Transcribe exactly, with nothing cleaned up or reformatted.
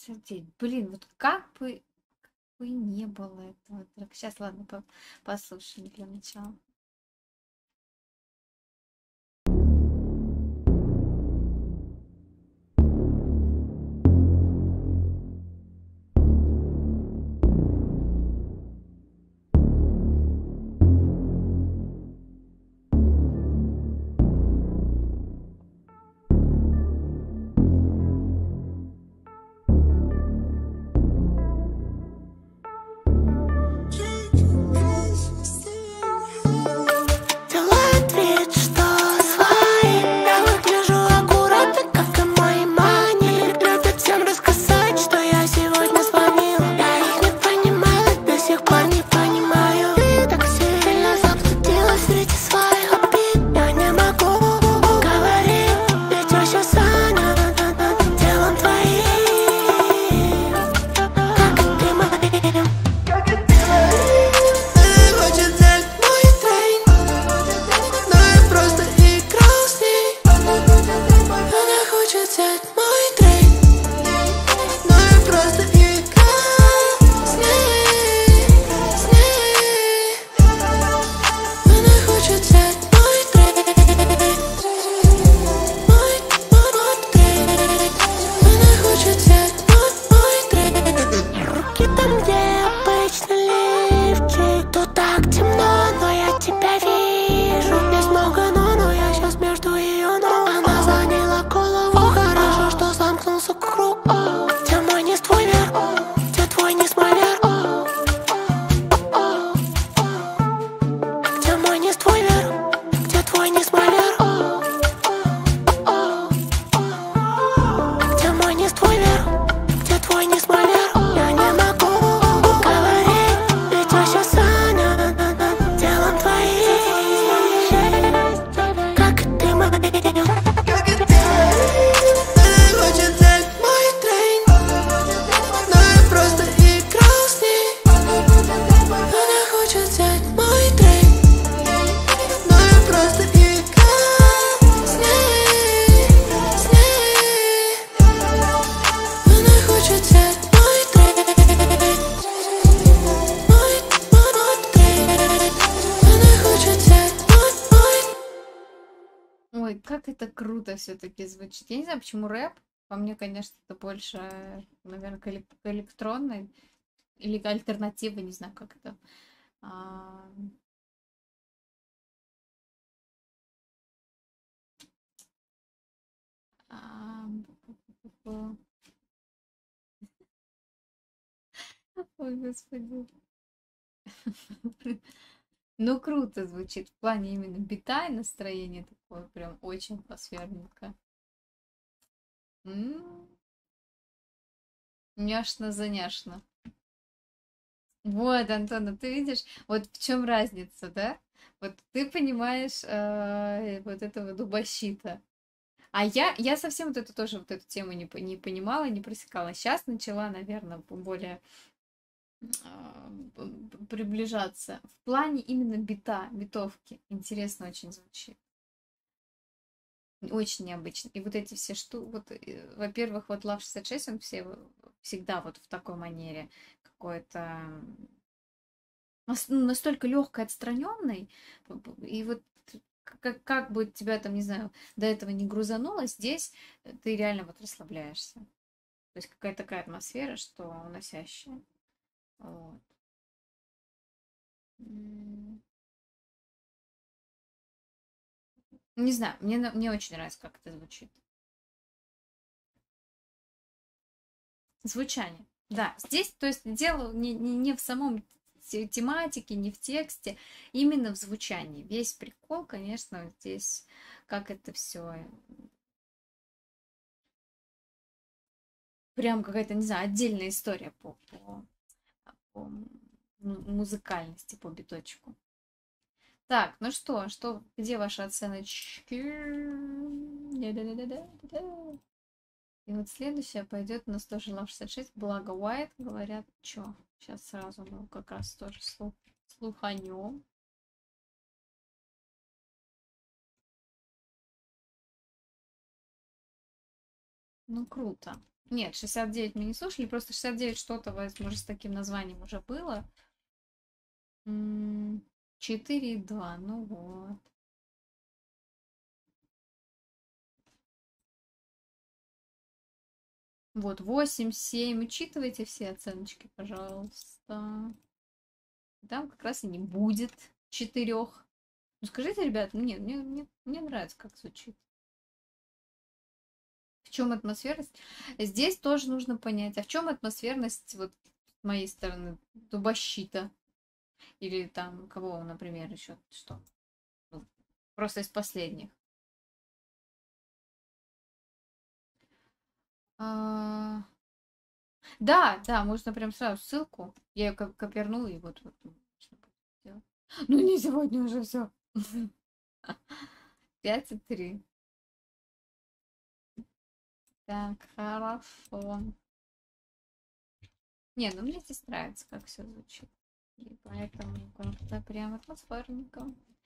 сердеть. Блин, вот как бы, как бы не было этого. Так, сейчас, ладно, по- послушаем для начала. Делает вид, что свои. Я выгляжу аккуратно, как и мои мани. Любят всем рассказать, что я сегодня звонил. Я их не понимаю, до сих пор не понимаю. Ты так сильно заблудилась среди своих обид. Я не могу говорить, ведь я сейчас занят делом твоим. Как и ты моим. Хочет взять мой трейн, но я просто играл с ней. Она хочет взять мой трейн, но я просто играл с ней, с ней. Она хочет взять мой трейн, мой, мой, мой трейн. Она хочет взять мой, мой трейн. Руки там, где обычно лифчик. Тут так темно, но я тебя вижу. Здесь много но, но я сейчас между ее ног. Она заняла голову, хорошо, что замкнулся круг. О, где мой низ, твой верх, где твой низ, мой верх. О, о, о. Где мой низ, твой верх, где твой низ, мой верх. О, о, о. Где мой низ, твой верх, где твой низ, мой верх. Я не могу говорить, ведь я сейчас занят делом твоим. Как и ты моим. Как и ты. Она хочет взять мой трейн, но я просто играл с ней. Она хочет взять мой трейн, но я просто играл с ней, с ней. Она хочет взять мой трейн, мой, мой, мой трейн. Она хочет взять мой, мой. Ой, как это круто все-таки звучит. Я не знаю, почему рэп. По мне, конечно, это больше, наверное, к элек- к электронной или к альтернативе, не знаю, как это. А, а, Ой, господи. Ну, круто звучит. В плане именно бита и настроение такое прям очень атмосферненько. М, Няшно-заняшно. Вот, Антона, ты видишь, вот в чем разница, да? Вот ты понимаешь э, вот этого дубощита. А я, я совсем вот эту тоже вот эту тему не, по- не понимала, не просекала. Сейчас начала, наверное, более а, п- приближаться. В плане именно бита, битовки. Интересно очень звучит. Очень необычно. И вот эти все штуки, вот, э, во-первых, вот Лав шестьдесят шесть, он все, всегда вот в такой манере какой-то нас- ну, настолько легкой, отстраненной, и вот как, как бы тебя там, не знаю, до этого не грузануло, здесь э, ты реально вот расслабляешься. То есть какая-то такая атмосфера, что уносящая. Вот. М, Не знаю, мне, на- мне очень нравится, как это звучит. Звучание. Да, здесь, то есть, дело не, не, не в самом те- тематике, не в тексте, именно в звучании. Весь прикол, конечно, вот здесь, как это все, прям какая-то, не знаю, отдельная история по, по, по му- музыкальности, по биточку. Так, ну что, что, где ваши оценочки? Да-да-да-да-да-да. И вот следующая пойдет у нас тоже Love шестьдесят шесть, благо White, говорят, что сейчас сразу мы как раз тоже слух, слуханем. Ну, круто. Нет, шестьдесят девять мы не слушали, просто шестьдесят девять что-то, может, с таким названием уже было. четыре и два, ну вот. Вот, восемь, семь. Учитывайте все оценочки, пожалуйста. Там как раз и не будет четырех. Ну скажите, ребят, мне, мне, мне, мне нравится, как звучит. В чем атмосферность? Здесь тоже нужно понять, а в чем атмосферность вот с моей стороны дубощита? Или там кого, например, еще что? Ну, просто из последних. А... Да, да, можно прям сразу ссылку. Я ее коперну и вот, вот ну не сегодня уже все. пять и три. Так, хорошо. Не, ну мне здесь нравится, как все звучит. И поэтому как-то прям атмосферненько.